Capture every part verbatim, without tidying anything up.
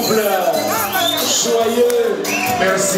couple joyeux. Merci.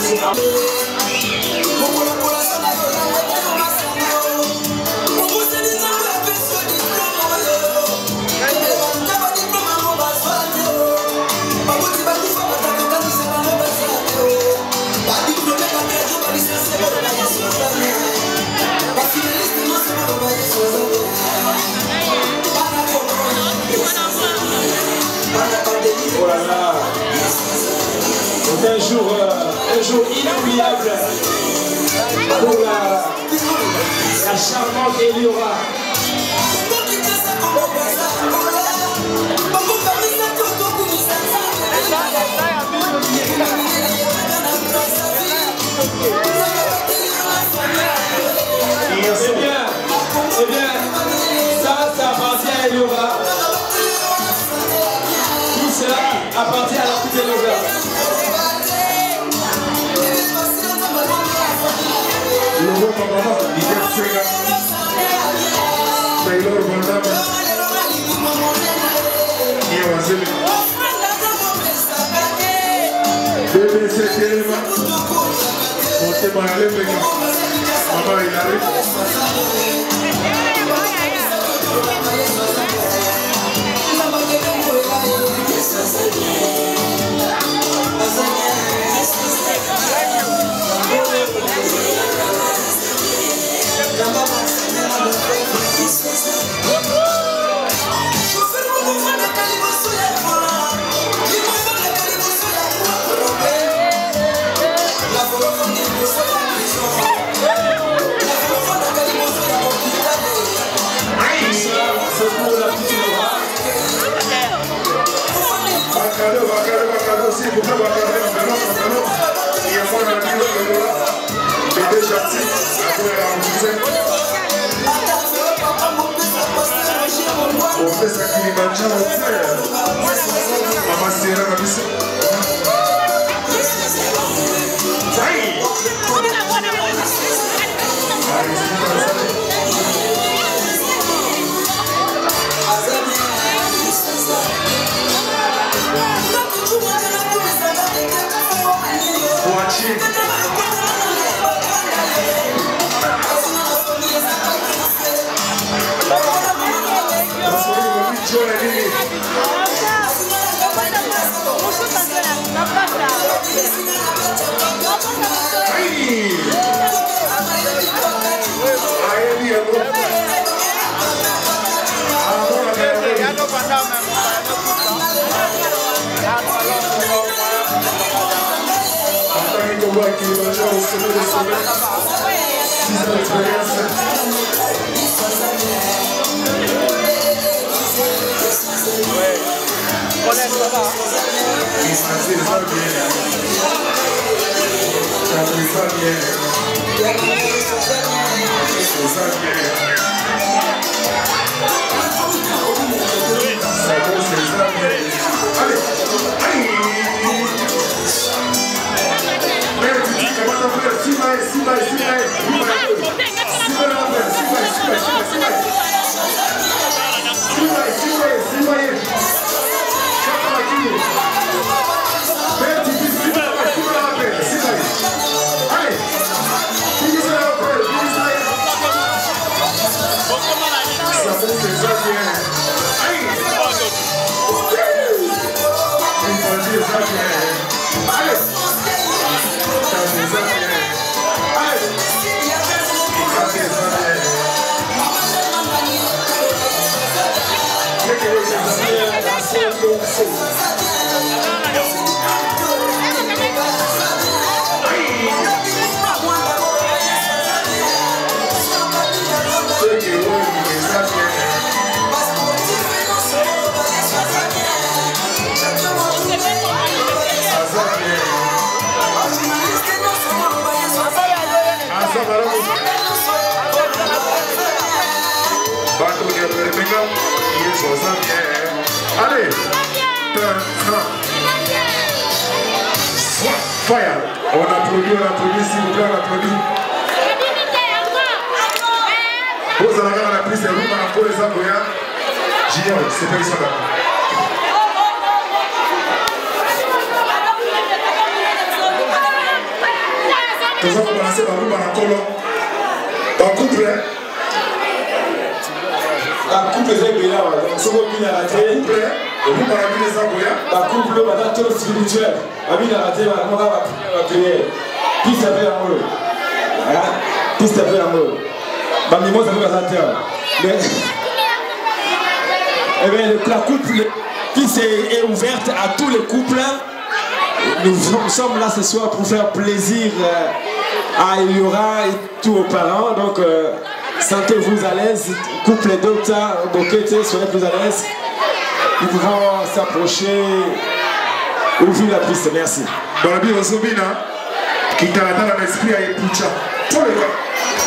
Oh là là, c'est un jour, euh, un jour inoubliable pour la, la charmante Eliora. C'est bien, c'est bien, ça, ça appartient à Eliora. Tout cela appartient à la petite Eliora. Le beau papa, il est Sega. Taylor Vandame. Il est Wazeli. Bébé, c'est Téléma. Mon téma, elle est venue. Maman, il arrive. On fait ça qui est manchant au frère. Maman c'est la mission. Qui va jouer au sommet des sommets. six ans d'expérience. Ouais. On est ça va. Il s'en fait ça bien. Ça fait ça bien. C'est ça bien. Ça va, c'est ça bien. Allez, allez. Simae, Simae, Simae, Simae, Simae, Allez, fire. On applaudit, on applaudit, s'il vous plaît, on applaudit. Vous allez regarder la prise, c'est vous, madame, pour les Amboya. J'ignore, c'est pas ici là. Barouba na Kolo. Ba couple. La couple est bien là. Donc, ce qu'on a raté. Couple. Et vous m'avez mis les aboyas. La couple, madame, tout spirituel. Ami a raté, madame, on va prier. Qui s'appelle l'amour? Qui s'appelle l'amour? Bah, mais moi, ça fait pas terre. Mais. Eh bien, la couple qui est ouverte à tous les couples. Nous sommes là ce soir pour faire plaisir à Eliora et tous aux parents. Donc, euh, sentez-vous à l'aise. Couple d'Ota, Bokete, soyez plus à l'aise. Nous pouvons s'approcher. Ouvrez la piste, merci. Barabi Ozobina, qui t'a dans l'esprit à Epucha. Tous les gars.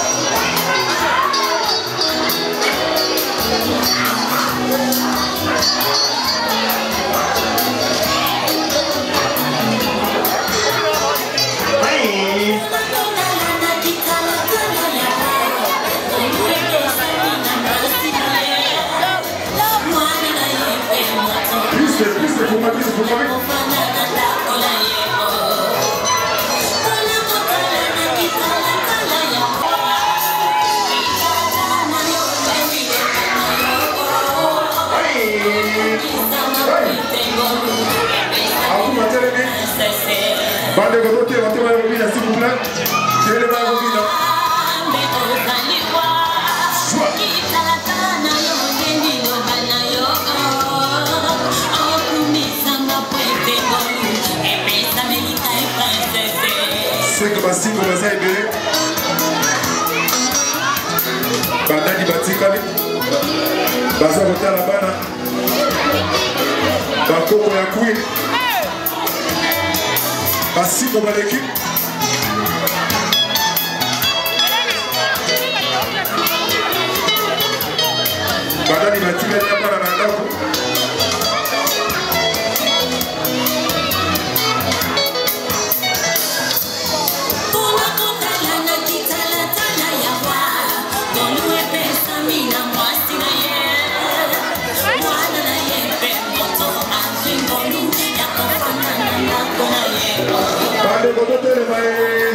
Bande de côté, on va te voir s'il vous plaît. Je vais le voir c'est que Basti commence à aider. Bandani Batikali. Baza Rota la Bana. Bakoko ya Queen. Basti comme l'équipe. Bandani Batikali ya Bana na ndako. Bande de côté, le bail.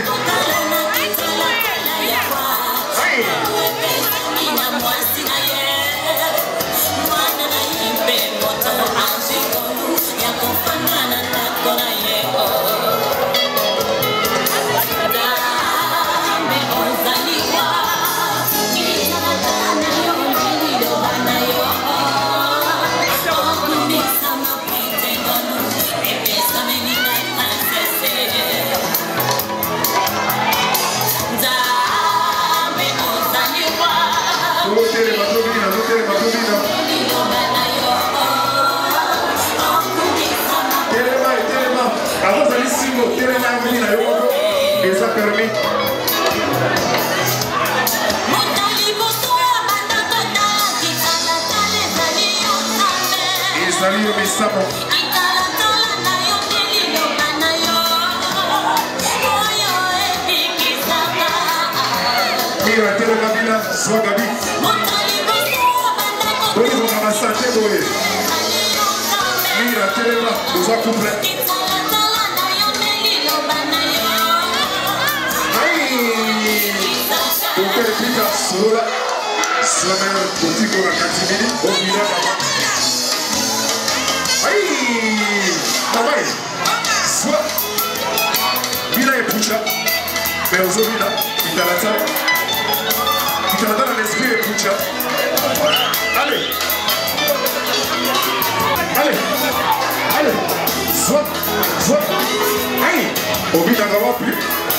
Et ça permet. Et salut au Messamo. Mira, tele Kabila, soit Gabi. Oui, on va massacrer, oui. Mira, tele là, nous a couplé. Docteur Peter Sorola, Slammer, Botiko la Katimini, Obina Baba. Aïe! Aïe! Soit! Bila et Pucha, mais aux Obina, Italata. Italata dans l'esprit et Pucha. Allez! Allez! Allez! Soit! Soit! Aïe! Obina Baba plus.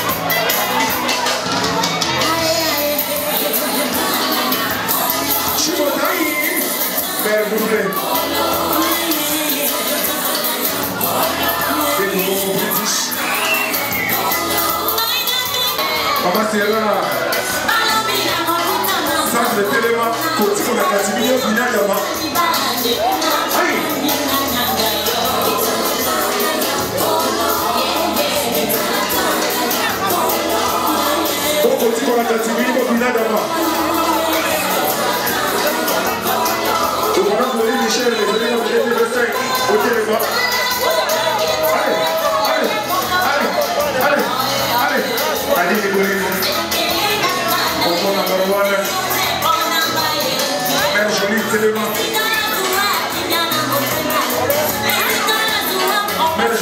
Père, vous plaît. C'est du bon british. Papa, c'est là. Ça, c'est le téléma. Côté qu'on a Casimir, il y a là-bas. Aïe! Côté qu'on a Casimir, il y a là-bas. Michel, les amis, on est le cinq. Ok, les gars. Allez, allez, allez, allez, allez, allez, allez, allez,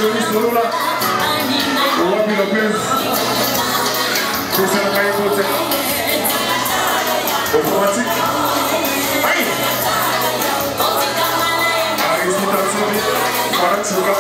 joli solo là. On va bien le plus. C'est ça le cahier côté. Automatique. Aïe. Aïe, c'est un petit peu. quarante secondes.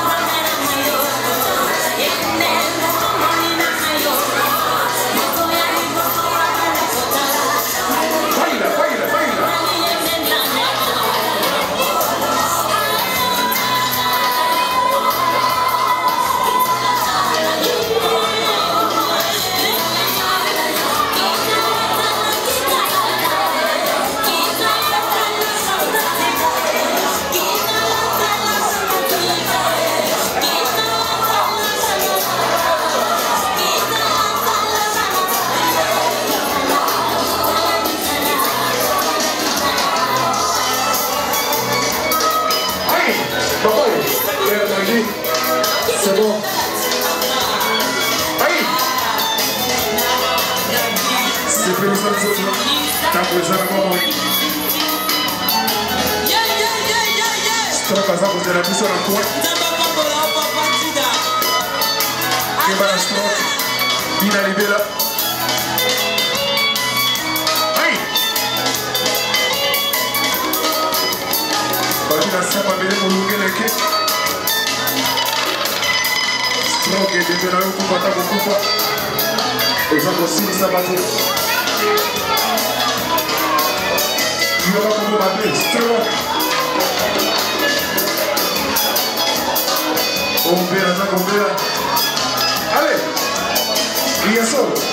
C'est bon. Aïe. C'est fait le sol, c'est bon. T'as besoin de moi. Stop à ça, vous avez la mission à la coin. Qui va la stop. Bien arrivé là. Aïe. Bah, il a ça, pas bien pour louer les quais. Ok, début là, on va taper beaucoup. Et ça aussi, ça va être. Il y aura comme on va dire, c'est bon. On fait là, on fait là. Allez, il y a ça.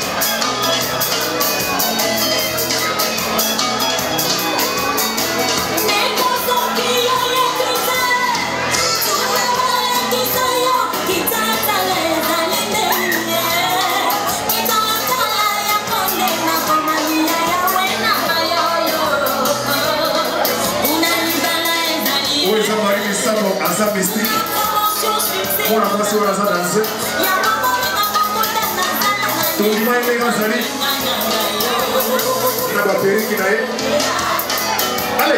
Asa mystique. On a passé au hasard danser. Tout le monde est dans sa vie. On a batterie qui n'a eu. Allez.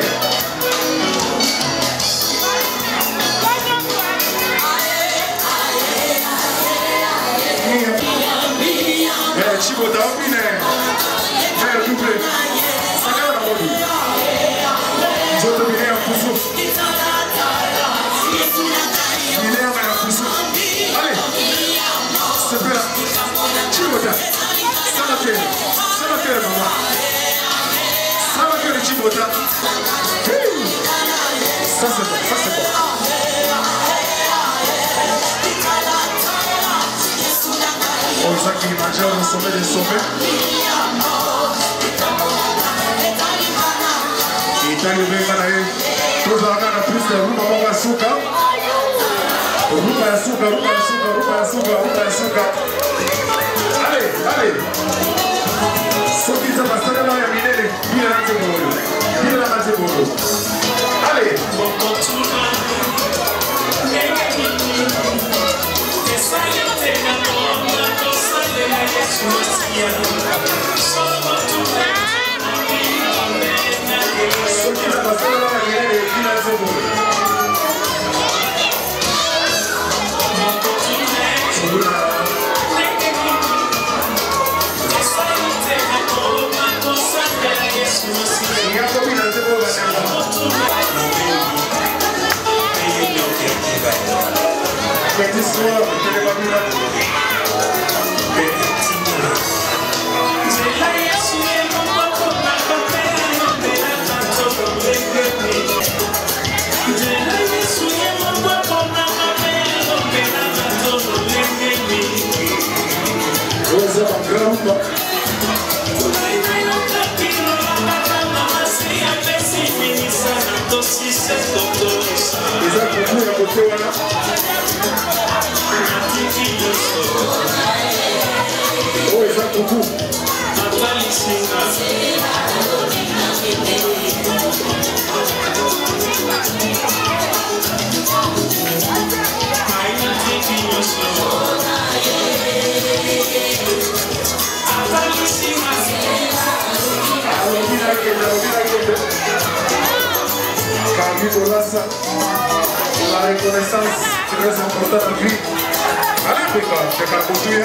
Eh, Chibota, on vient. Eh, double. Ça va la mode. Je te viens un pouceau. Allez, c'est bien. Chibota, ça va faire. Ça va faire, maman. Ça va faire le Chibota. Ça c'est bon, ça c'est bon. On sait qu'il m'a déjà au sommet des sommets. Il est arrivé à la haie. Tous en a plus de roue, maman va souka. Rupa ya suka, rupa ya suka, rupa ya suka, rupa ya suka. Allez, allez. Soki za pasana na ya minele, bila na tebolo. Bila na tebolo. Allez. Soki za pasana na ya minele, bila na tebolo. Petit soir, je ne vais pas vous la oh, eza kuku. Kami bolasa. La reconnaissance très importante pour lui. Allez, Péka, Péka Koutuya.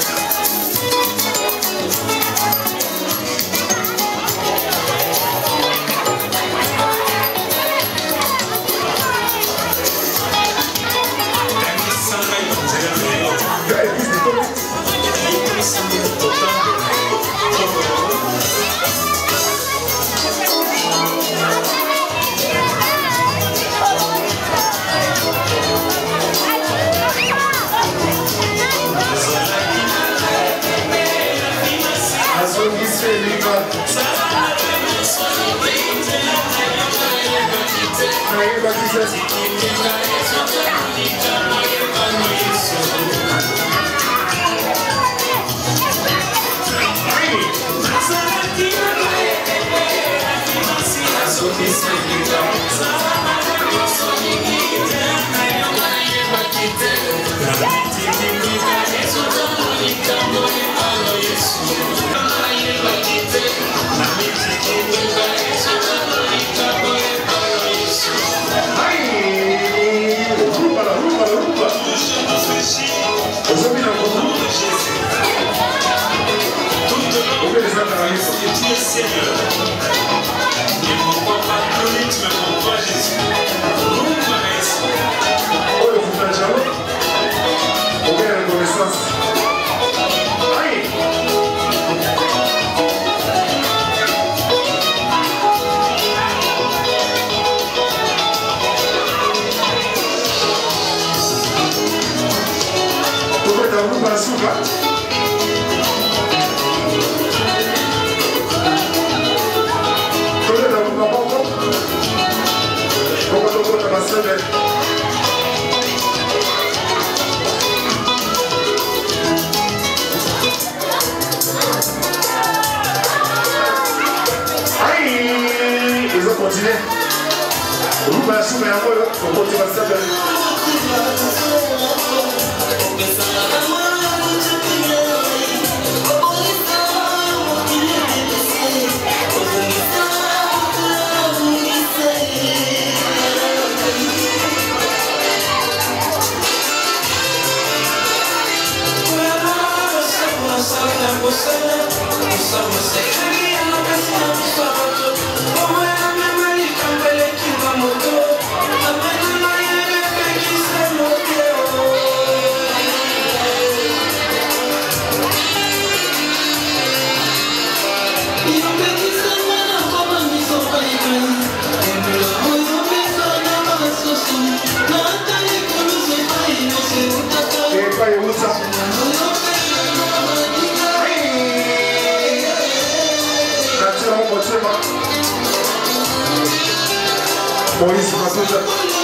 Moïse Matoja.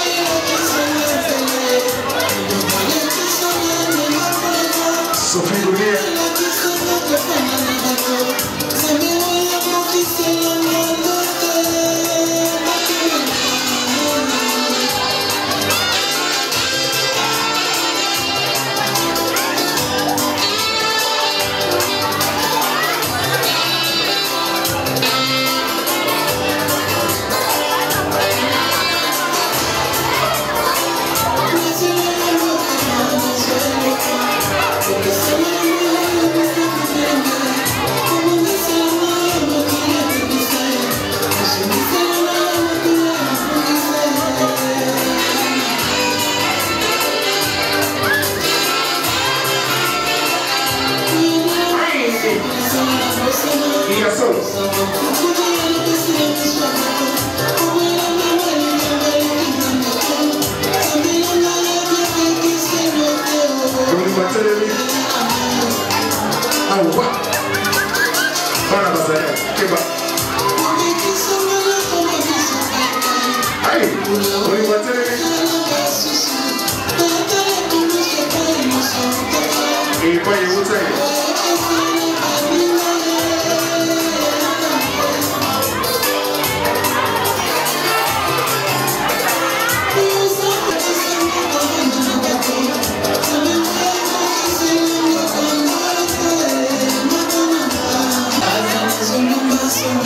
Sophie Goulier.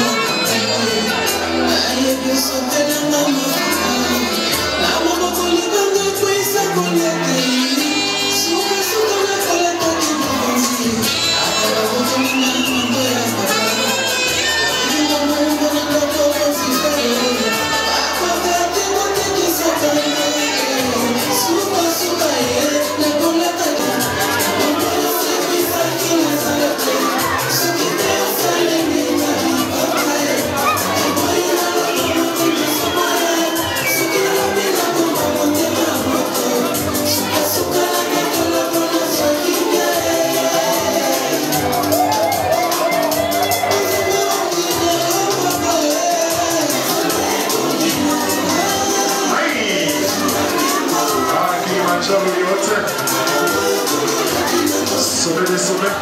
La Dans le hôtel. Sommet des sommets.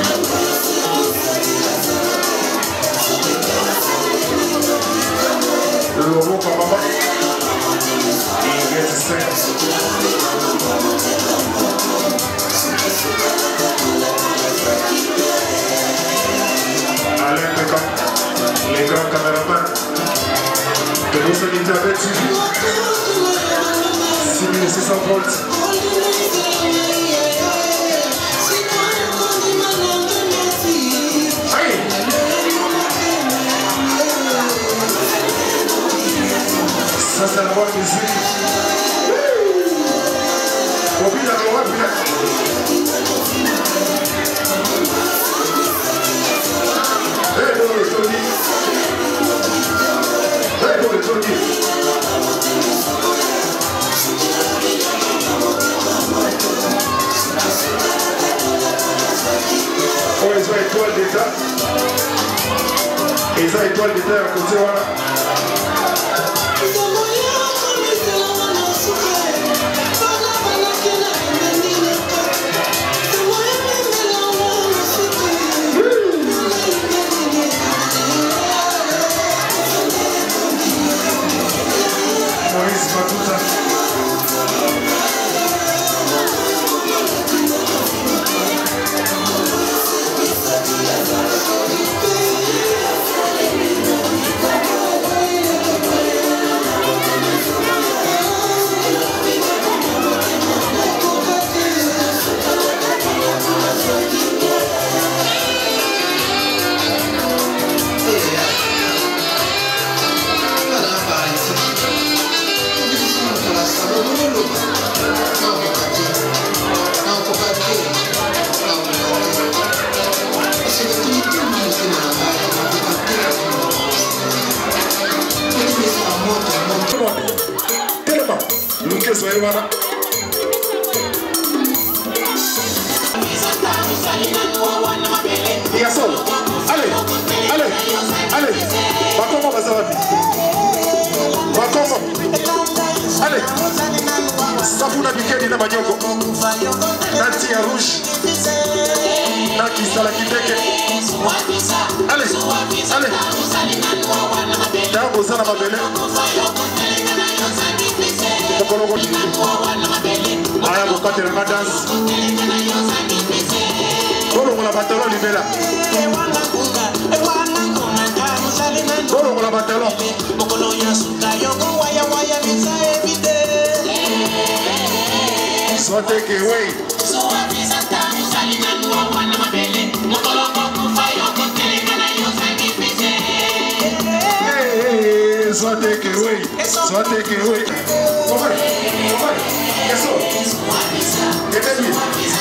Le logo par maman. Il est cinq. Alain Pécan, les grands caméramans de nos sanitaires avec T V. six mille six cents volts. Ça c'est la bonne musique. Oublie la loi, hey, bon, le Tony. Hey, bon, le Tony. Oh, ils ont étoile d'État. Ils ont étoile d'État à côté, voilà. Maurice Matouta. Allez, allez, allez, Bakongo Bazarabi. Bakongo. Allez, Safuna Bikeni na Banyoko. Nanti ya rouge. Naki Sala Kibeke. Allez, allez. Dambo Zana Mabele. Kokologo Chini. Aya Bokate na dance. Kolo la batalo libela. Kolo la batalo. So take away. Hey, so take away. So take away. Come on, come on. Yes, sir. Get me.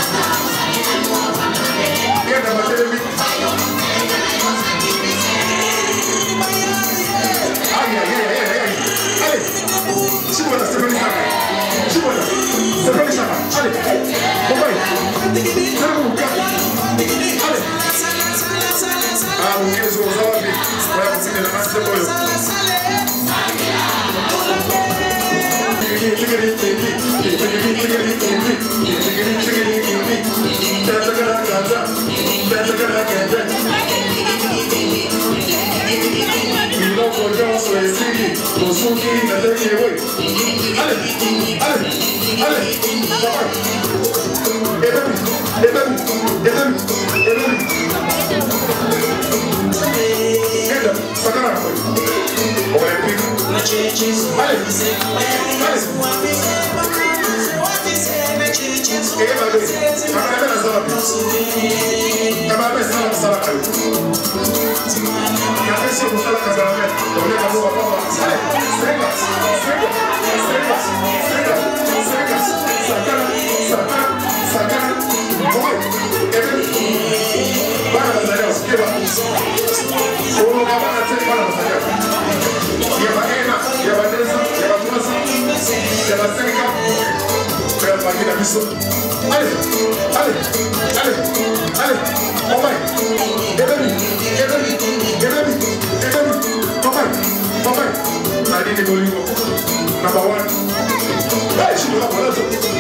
Get the battery. Aïe, aïe, aïe, aïe. Allez. C'est bon, c'est bon, c'est bon. C'est bon, c'est bon. Allez. Bon, allez. C'est bon, allez. Ah, vous êtes aux hommes. Voilà, vous êtes dans la main, c'est bon. Allez, allez, allez, allez, on va. Aidez-lui, aidez-lui, aidez-lui, aidez-lui. On va, on va. Allez, les bolivos. Number one. Hey, je suis là pour l'autre.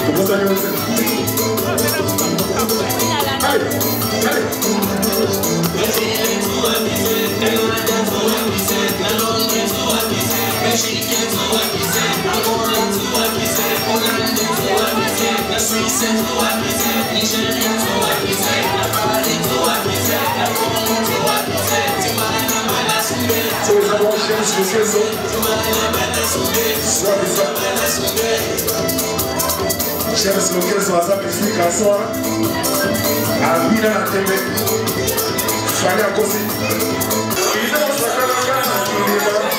James Loquez was up in Africa, so I'm here at the Fire Cosi. You know, Sakana,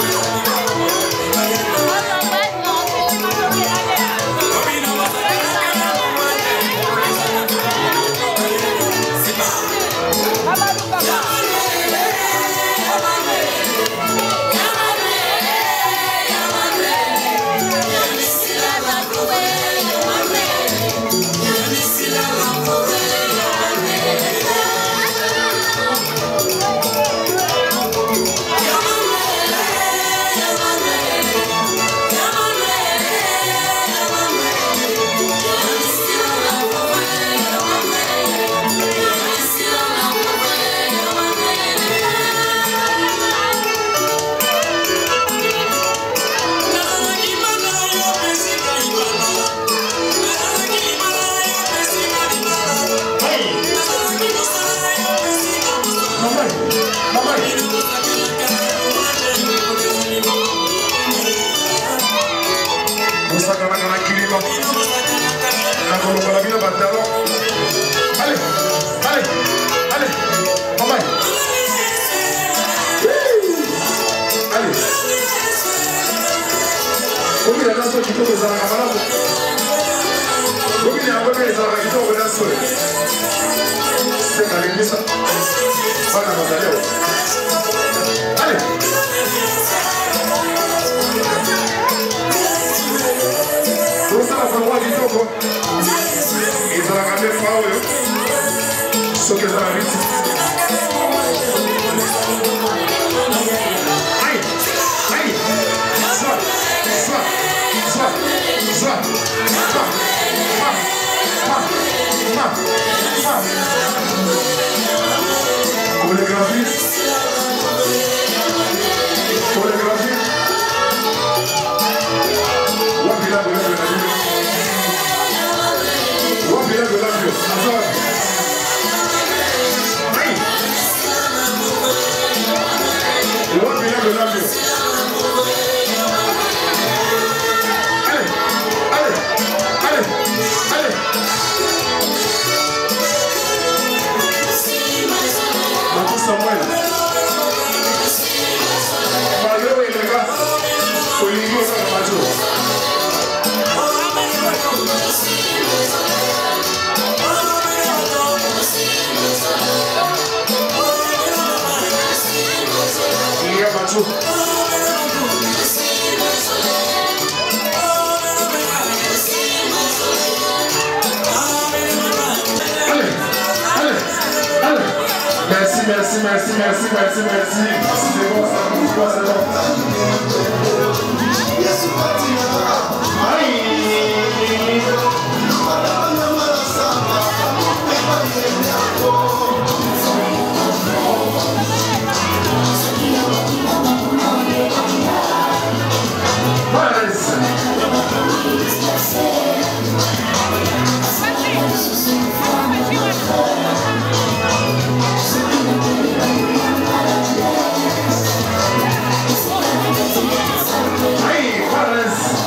allez, allez, allez, maman. Allez. Omi la danse qui tombe dans la camarade. Omi la bonne les arabes qui tombent dans le sol. C'est dans l'église. Pas dans la salle. Allez. Vous savez pas moi qui tombe. Ils ont la caméra power. Ce que ça a vite. Aïe, aïe, soit, soit, soit, soit, soit, soit, soit, chorégraphie, chorégraphie. Wapila de l'avion. Wapila de l'avion. Aïe. Wapila de l'avion. Allez, allez, allez, allez. Matou Samuel. Malgré où il est là, Olivier Sakamajo. Il y a Matou. Allez, allez, allez. Merci, merci, merci, merci, merci, merci. C'est bon, ça bouge pas, c'est bon. Aïe. Aïe, Juárez.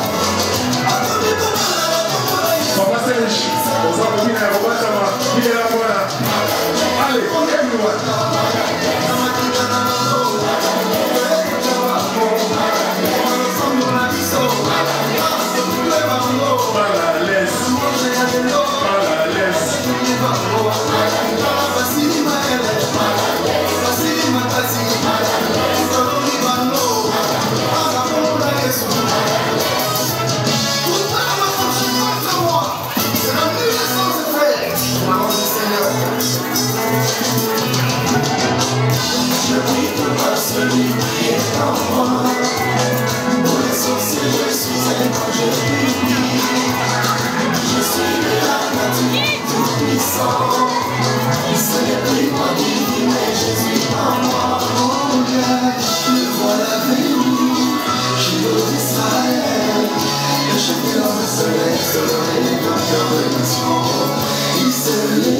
comme le soleil, soleil dans ta relation. Il se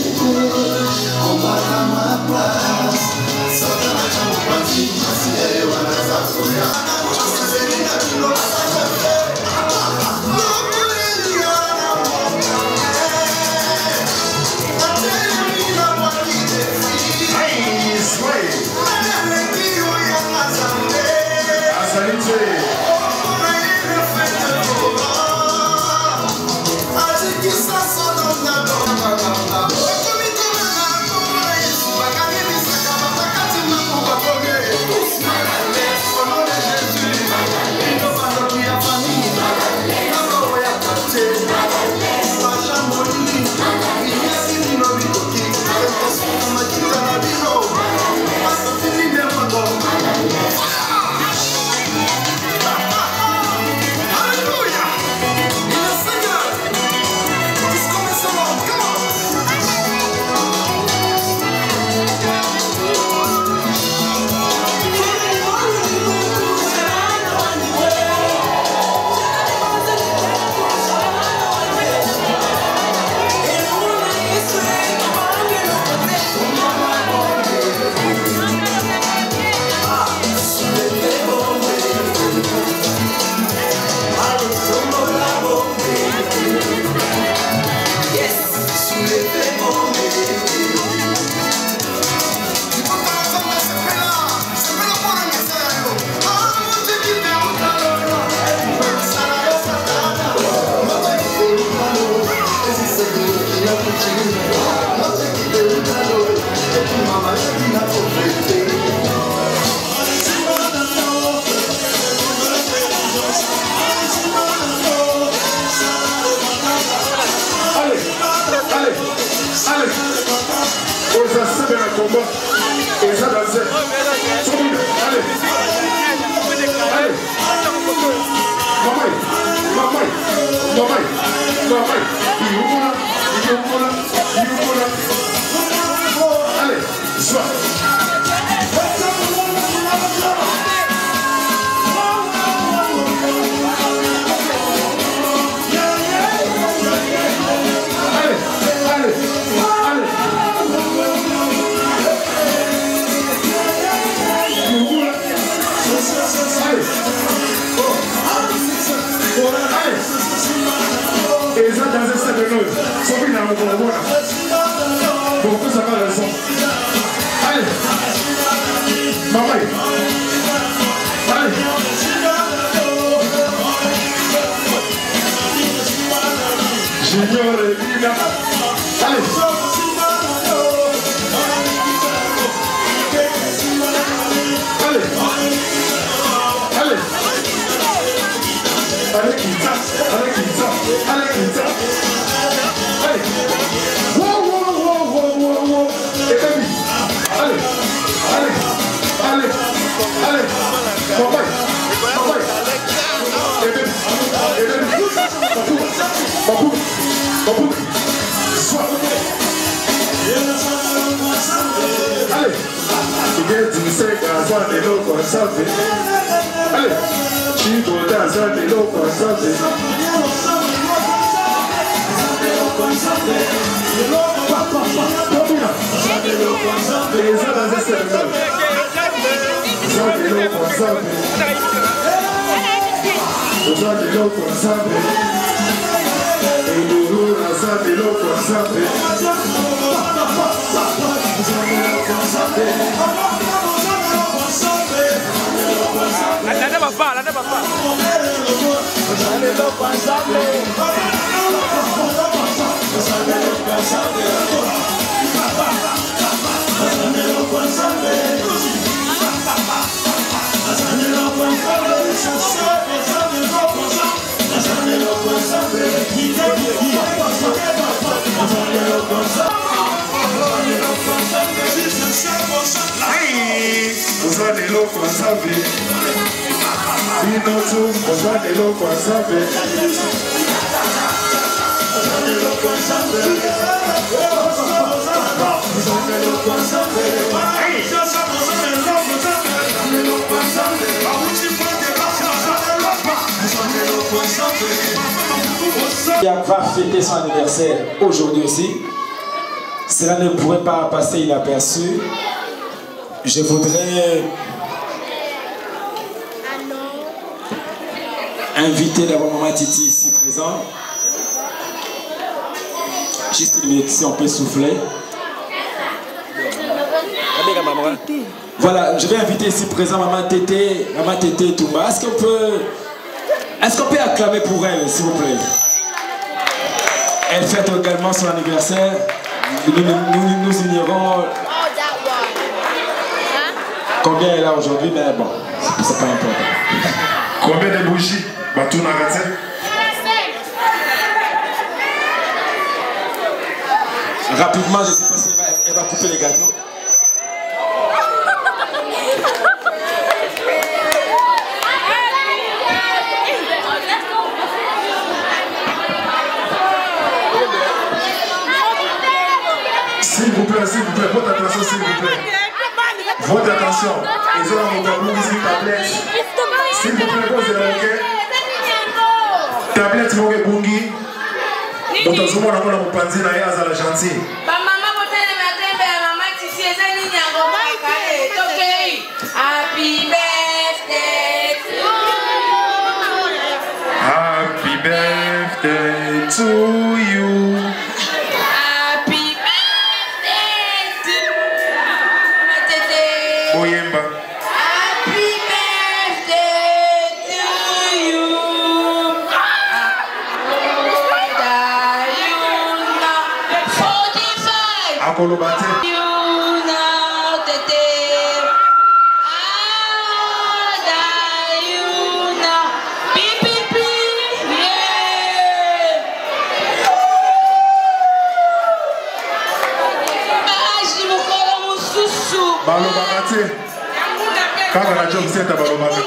lève en bas à ma place. Sans ta chambre partie, si elle est à la salle, Hey! qui va fêter son anniversaire aujourd'hui aussi. Cela ne pourrait pas passer inaperçu. Je voudrais inviter d'abord Maman Titi ici présent. Juste une minute si on peut souffler. Voilà, je vais inviter ici présent Maman Tété, Maman Tété Toumba. Est-ce qu'on peut, est-ce qu'on peut acclamer pour elle, s'il vous plaît? Elle fête également son anniversaire. Nous, nous, nous, nous ignorons combien elle a aujourd'hui, mais bon, c'est pas important. Combien de bougies? Batou Nagate? Rapidement, je ne sais pas si elle va, elle va couper les gâteaux. S'il vous plaît, s'il vous plaît, votre attention, s'il vous plaît. Votre attention. Ils ont mon tableau ici, tablette. S'il vous plaît, vous êtes OK? Tablette, vous êtes bungi. Vous êtes au moins dans mon panzi, na yaza la gentil. Happy birthday to you. Happy birthday to you. Happy birthday to you. Oyemba. Happy birthday to you. Dayuna forty-five. Akolobate. Dayuna tete. Ah, Dayuna. Pipipi. Yeah. Baji mukolo mususu. Balobate. Kaka na job center balobate.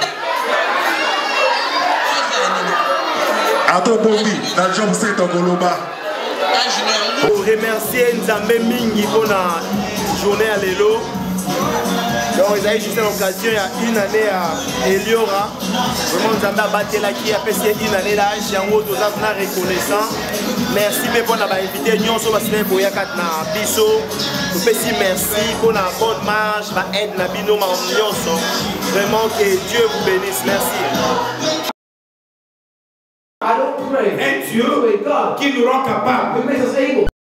Ato Bombi, na job center Goloba. Pour remercier Nzambe Mingi pour la journée à l'élo. Donc ils avaient juste l'occasion il y a une année à Eliora. Vraiment Nzambe a battu là qui a fait une année là. J'ai un autre reconnaissant. Merci pour avoir invité nous sur la semaine pour y avoir na biso. Nous faisons merci pour la bonne marche, va aide na bino ma vraiment que Dieu vous bénisse. Merci. I don't pray. Un Dieu qui nous rend capable.